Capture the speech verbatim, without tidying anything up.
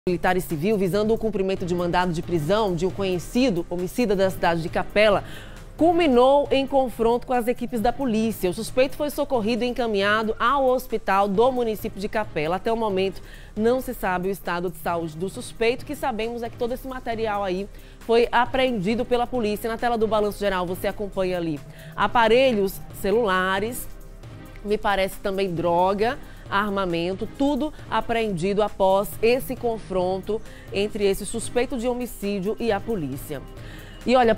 Militar e Civil visando o cumprimento de mandado de prisão de um conhecido homicida da cidade de Capela culminou em confronto com as equipes da polícia. O suspeito foi socorrido e encaminhado ao hospital do município de Capela. Até o momento não se sabe o estado de saúde do suspeito. O que sabemos é que todo esse material aí foi apreendido pela polícia. Na tela do Balanço Geral você acompanha ali aparelhos celulares, me parece também droga, armamento, tudo apreendido após esse confronto entre esse suspeito de homicídio e a polícia. E olha,